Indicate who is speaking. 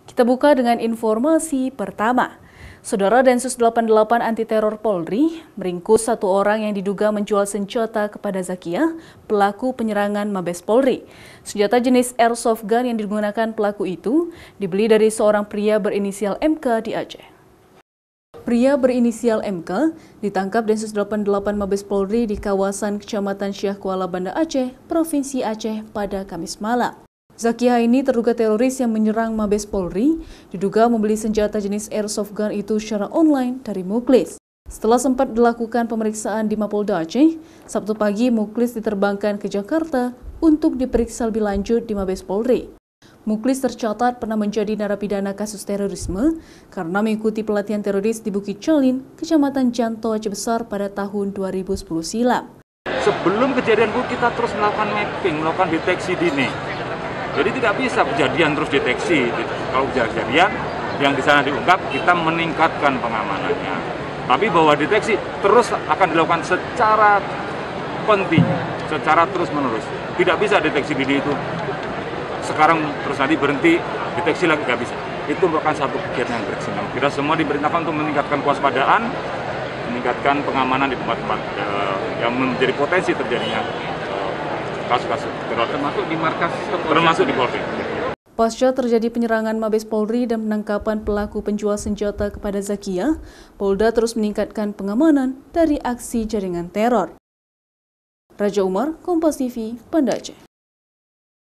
Speaker 1: Kita buka dengan informasi pertama. Saudara Densus 88 Anti Teror Polri meringkus satu orang yang diduga menjual senjata kepada Zakia, pelaku penyerangan Mabes Polri. Senjata jenis airsoft gun yang digunakan pelaku itu dibeli dari seorang pria berinisial MK di Aceh. Pria berinisial MK ditangkap Densus 88 Mabes Polri di kawasan Kecamatan Syah Kuala Banda Aceh, Provinsi Aceh pada Kamis malam. Zakia ini terduga teroris yang menyerang Mabes Polri, diduga membeli senjata jenis airsoft gun itu secara online dari Muklis. Setelah sempat dilakukan pemeriksaan di Mapolda Aceh, Sabtu pagi Muklis diterbangkan ke Jakarta untuk diperiksa lebih lanjut di Mabes Polri. Muklis tercatat pernah menjadi narapidana kasus terorisme karena mengikuti pelatihan teroris di Bukit Jalin, Kecamatan Janto, Aceh Besar pada tahun 2010 silam.
Speaker 2: Sebelum kejadian pun kita terus melakukan mapping, melakukan deteksi dini. Jadi tidak bisa kejadian terus deteksi. Kalau kejadian yang di sana diungkap, kita meningkatkan pengamanannya. Tapi bahwa deteksi terus akan dilakukan secara kontinu, secara terus-menerus. Tidak bisa deteksi dini itu sekarang terus nanti berhenti, deteksi lagi nggak bisa. Itu merupakan satu kegiatan yang berkesinambungan. Kita semua diperintahkan untuk meningkatkan kewaspadaan, meningkatkan pengamanan di tempat-tempat yang menjadi potensi terjadinya kasus-kasus teror, termasuk di Polri.
Speaker 1: Pasca terjadi penyerangan Mabes Polri dan penangkapan pelaku penjual senjata kepada Zakia, Polda terus meningkatkan pengamanan dari aksi jaringan teror. Raja Umar, Kompas TV, Banda Aceh.